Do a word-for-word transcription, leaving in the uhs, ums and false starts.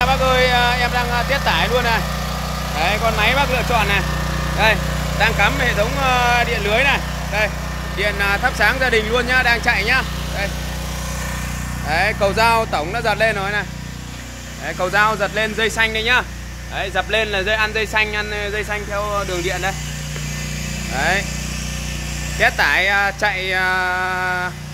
Bác ơi, em đang test tải luôn này. Đấy, con máy bác lựa chọn này. Đây, đang cắm hệ thống điện lưới này. Đây, điện thắp sáng gia đình luôn nhá, đang chạy nhá. Đây. Đấy, cầu dao tổng nó giật lên rồi này. Đấy, cầu dao giật lên dây xanh đây nhá. Đấy, dập lên là dây ăn dây xanh, ăn dây xanh theo đường điện đây. Đấy. Test tải chạy